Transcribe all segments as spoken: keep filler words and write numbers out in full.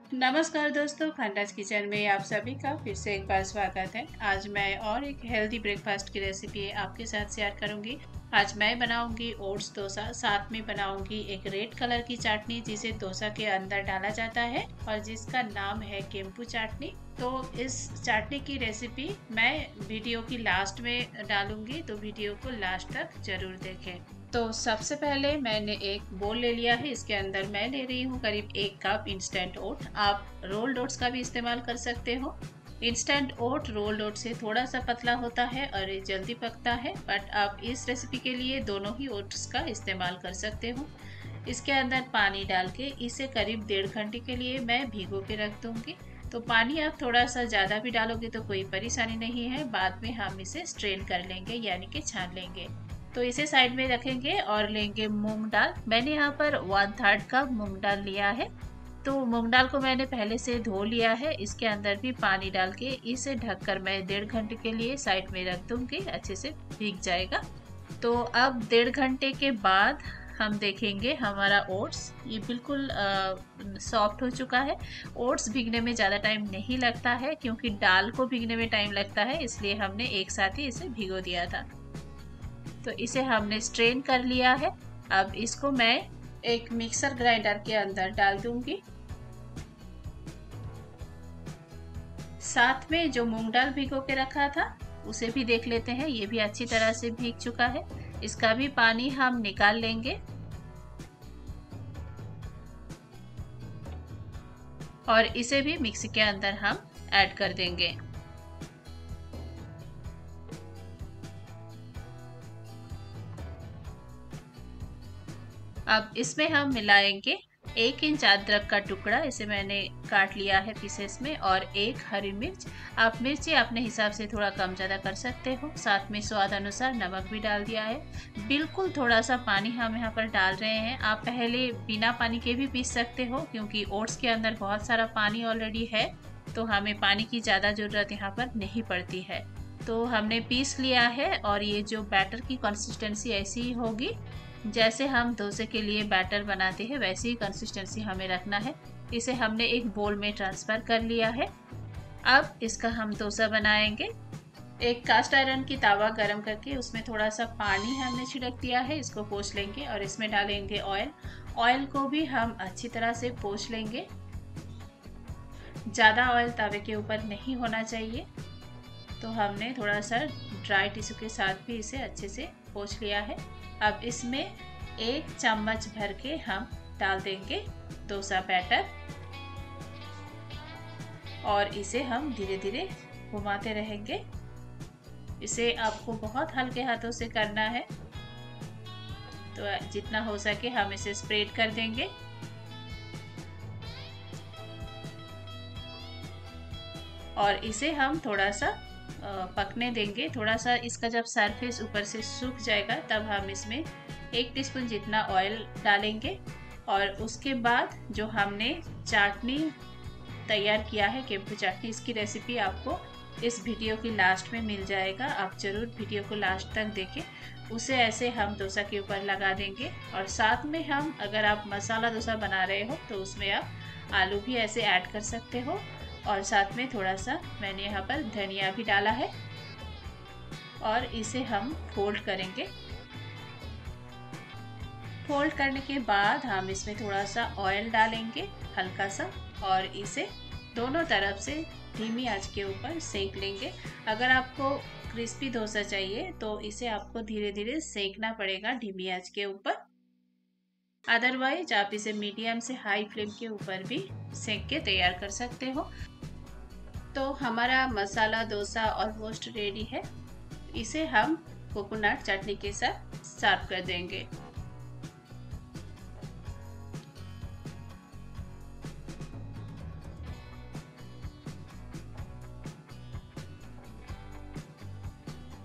नमस्कार दोस्तों, खंडास किचन में आप सभी का फिर से एक बार स्वागत है। आज मैं और एक हेल्दी ब्रेकफास्ट की रेसिपी आपके साथ शेयर करूंगी। आज मैं बनाऊंगी ओट्स डोसा, साथ में बनाऊंगी एक रेड कलर की चटनी जिसे डोसा के अंदर डाला जाता है और जिसका नाम है केम्पू चटनी। तो इस चटनी की रेसिपी मैं वीडियो की लास्ट में डालूंगी, तो वीडियो को लास्ट तक जरूर देखें। तो सबसे पहले मैंने एक बोल ले लिया है। इसके अंदर मैं ले रही हूँ करीब एक कप इंस्टेंट ओट। आप रोल्ड ओट्स का भी इस्तेमाल कर सकते हो। इंस्टेंट ओट रोल्ड ओट से थोड़ा सा पतला होता है और ये जल्दी पकता है, बट आप इस रेसिपी के लिए दोनों ही ओट्स का इस्तेमाल कर सकते हो। इसके अंदर पानी डाल के इसे करीब डेढ़ घंटे के लिए मैं भिगो के रख दूंगी। तो पानी आप थोड़ा सा ज़्यादा भी डालोगे तो कोई परेशानी नहीं है, बाद में हम इसे स्ट्रेन कर लेंगे यानी कि छान लेंगे। तो इसे साइड में रखेंगे और लेंगे मूंग दाल। मैंने यहाँ पर वन थर्ड कप मूंग दाल लिया है। तो मूंग दाल को मैंने पहले से धो लिया है। इसके अंदर भी पानी डाल के इसे ढककर मैं डेढ़ घंटे के लिए साइड में रख दूंगी, अच्छे से भीग जाएगा। तो अब डेढ़ घंटे के बाद हम देखेंगे हमारा ओट्स ये बिल्कुल सॉफ्ट हो चुका है। ओट्स भीगने में ज़्यादा टाइम नहीं लगता है, क्योंकि दाल को भीगने में टाइम लगता है, इसलिए हमने एक साथ ही इसे भिगो दिया था। तो इसे हमने स्ट्रेन कर लिया है। अब इसको मैं एक मिक्सर ग्राइंडर के अंदर डाल दूंगी। साथ में जो मूंग दाल भिगो के रखा था उसे भी देख लेते हैं। ये भी अच्छी तरह से भीग चुका है। इसका भी पानी हम निकाल लेंगे और इसे भी मिक्सी के अंदर हम ऐड कर देंगे। अब इसमें हम मिलाएंगे एक इंच अदरक का टुकड़ा, इसे मैंने काट लिया है पीसेस में, और एक हरी मिर्च। आप मिर्ची अपने हिसाब से थोड़ा कम ज़्यादा कर सकते हो। साथ में स्वाद अनुसार नमक भी डाल दिया है। बिल्कुल थोड़ा सा पानी हम यहाँ पर डाल रहे हैं। आप पहले बिना पानी के भी पीस सकते हो, क्योंकि ओट्स के अंदर बहुत सारा पानी ऑलरेडी है, तो हमें पानी की ज़्यादा ज़रूरत यहाँ पर नहीं पड़ती है। तो हमने पीस लिया है और ये जो बैटर की कंसिस्टेंसी ऐसी ही होगी जैसे हम डोसे के लिए बैटर बनाते हैं, वैसी ही कंसिस्टेंसी हमें रखना है। इसे हमने एक बोल में ट्रांसफ़र कर लिया है। अब इसका हम डोसा बनाएंगे। एक कास्ट आयरन की तावा गरम करके उसमें थोड़ा सा पानी हमने छिड़क दिया है। इसको पोंछ लेंगे और इसमें डालेंगे ऑयल। ऑयल को भी हम अच्छी तरह से पोंछ लेंगे। ज़्यादा ऑयल तवे के ऊपर नहीं होना चाहिए। तो हमने थोड़ा सा ड्राई टिश्यू के साथ भी इसे अच्छे से पोंछ लिया है। अब इसमें एक चम्मच भर के हम डाल देंगे डोसा बैटर और इसे हम धीरे धीरे घुमाते रहेंगे। इसे आपको बहुत हल्के हाथों से करना है, तो जितना हो सके हम इसे स्प्रेड कर देंगे। और इसे हम थोड़ा सा पकने देंगे। थोड़ा सा इसका जब सरफेस ऊपर से सूख जाएगा तब हम इसमें एक टीस्पून जितना ऑयल डालेंगे। और उसके बाद जो हमने चटनी तैयार किया है, केम्पू चटनी, इसकी रेसिपी आपको इस वीडियो की लास्ट में मिल जाएगा। आप ज़रूर वीडियो को लास्ट तक देखें। उसे ऐसे हम डोसा के ऊपर लगा देंगे और साथ में हम, अगर आप मसाला डोसा बना रहे हो तो उसमें आप आलू भी ऐसे ऐड कर सकते हो। और साथ में थोड़ा सा मैंने यहाँ पर धनिया भी डाला है और इसे हम फोल्ड करेंगे। फोल्ड करने के बाद हम इसमें थोड़ा सा ऑयल डालेंगे, हल्का सा, और इसे दोनों तरफ से धीमी आंच के ऊपर सेक लेंगे। अगर आपको क्रिस्पी डोसा चाहिए तो इसे आपको धीरे धीरे सेकना पड़ेगा धीमी आंच के ऊपर। अदरवाइज आप इसे मीडियम से हाई फ्लेम के ऊपर भी सेक के तैयार कर सकते हो। तो हमारा मसाला डोसा ऑलमोस्ट रेडी है। इसे हम कोकोनट चटनी के साथ सर्व कर देंगे।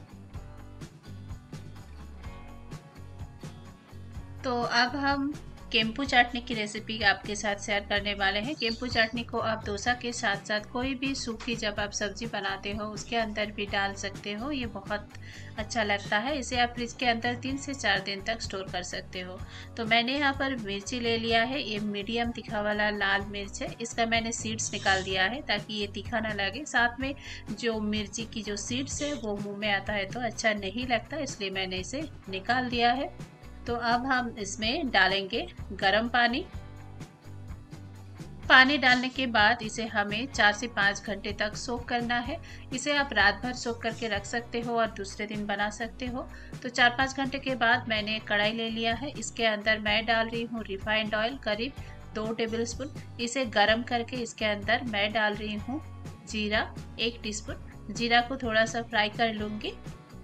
तो अब हम केम्पू चटनी की रेसिपी आपके साथ शेयर करने वाले हैं। केम्पू चटनी को आप डोसा के साथ साथ कोई भी सूखी जब आप सब्जी बनाते हो उसके अंदर भी डाल सकते हो। ये बहुत अच्छा लगता है। इसे आप फ्रिज के अंदर तीन से चार दिन तक स्टोर कर सकते हो। तो मैंने यहाँ पर मिर्ची ले लिया है। ये मीडियम तीखा वाला लाल मिर्च है। इसका मैंने सीड्स निकाल दिया है ताकि ये तीखा ना लगे। साथ में जो मिर्ची की जो सीड्स है वो मुँह में आता है तो अच्छा नहीं लगता, इसलिए मैंने इसे निकाल दिया है। तो अब हम इसमें डालेंगे गरम पानी। पानी डालने के बाद इसे हमें चार से पाँच घंटे तक सोक करना है। इसे आप रात भर सोक करके रख सकते हो और दूसरे दिन बना सकते हो। तो चार पाँच घंटे के बाद मैंने कढ़ाई ले लिया है। इसके अंदर मैं डाल रही हूँ रिफाइंड ऑयल करीब दो टेबलस्पून। इसे गरम करके इसके अंदर मैं डाल रही हूँ जीरा एक टीस्पून। जीरा को थोड़ा सा फ्राई कर लूँगी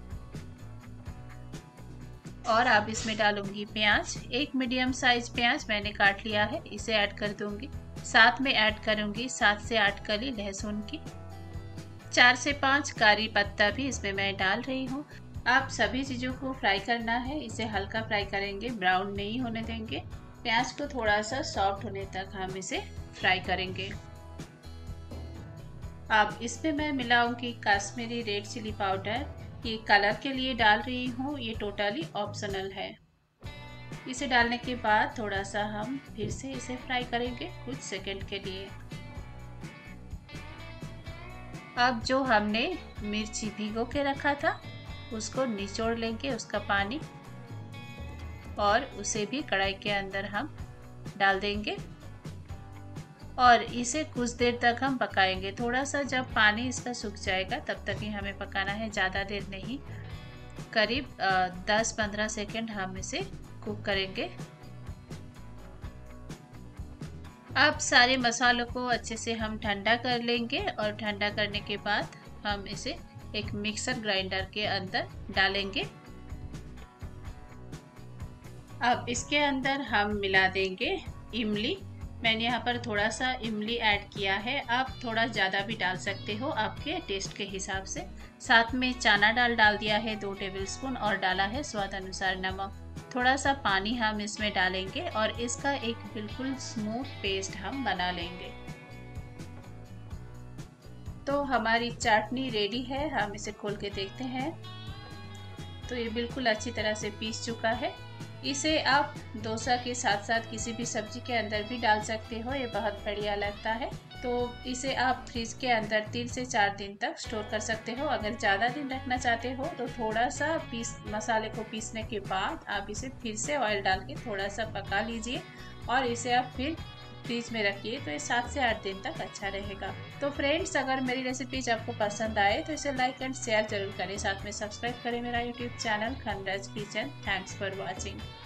और अब इसमें डालूंगी प्याज। एक मीडियम साइज प्याज मैंने काट लिया है, इसे ऐड कर दूंगी। साथ में ऐड करूंगी सात से आठ कली लहसुन की। चार से पाँच कारी पत्ता भी इसमें मैं डाल रही हूँ। आप सभी चीज़ों को फ्राई करना है। इसे हल्का फ्राई करेंगे, ब्राउन नहीं होने देंगे। प्याज को थोड़ा सा सॉफ्ट होने तक हम इसे फ्राई करेंगे। अब इसमें मैं मिलाऊंगी कश्मीरी रेड चिली पाउडर। ये कलर के लिए डाल रही हूँ, ये टोटली ऑप्शनल है। इसे डालने के बाद थोड़ा सा हम फिर से इसे फ्राई करेंगे कुछ सेकंड के लिए। अब जो हमने मिर्ची भिगो के रखा था उसको निचोड़ लेंगे, उसका पानी, और उसे भी कढ़ाई के अंदर हम डाल देंगे और इसे कुछ देर तक हम पकाएंगे। थोड़ा सा जब पानी इसका सूख जाएगा तब तक ही हमें पकाना है, ज़्यादा देर नहीं। करीब दस पंद्रह सेकंड हम इसे कुक करेंगे। अब सारे मसालों को अच्छे से हम ठंडा कर लेंगे और ठंडा करने के बाद हम इसे एक मिक्सर ग्राइंडर के अंदर डालेंगे। अब इसके अंदर हम मिला देंगे इमली। मैंने यहाँ पर थोड़ा सा इमली ऐड किया है, आप थोड़ा ज़्यादा भी डाल सकते हो आपके टेस्ट के हिसाब से। साथ में चना दाल डाल दिया है दो टेबलस्पून और डाला है स्वाद अनुसार नमक। थोड़ा सा पानी हम इसमें डालेंगे और इसका एक बिल्कुल स्मूथ पेस्ट हम बना लेंगे। तो हमारी चटनी रेडी है। हम इसे खोल के देखते हैं तो ये बिल्कुल अच्छी तरह से पीस चुका है। इसे आप डोसा के साथ साथ किसी भी सब्जी के अंदर भी डाल सकते हो, ये बहुत बढ़िया लगता है। तो इसे आप फ्रिज के अंदर तीन से चार दिन तक स्टोर कर सकते हो। अगर ज़्यादा दिन रखना चाहते हो तो थोड़ा सा पीस मसाले को पीसने के बाद आप इसे फिर से ऑयल डाल के थोड़ा सा पका लीजिए और इसे आप फिर फ्रिज में रखिए, तो ये सात से आठ दिन तक अच्छा रहेगा। तो फ्रेंड्स, अगर मेरी रेसिपीज आपको पसंद आए तो इसे लाइक एंड शेयर जरूर करें। साथ में सब्सक्राइब करें मेरा YouTube channel Khandraj kitchen. Thanks for watching.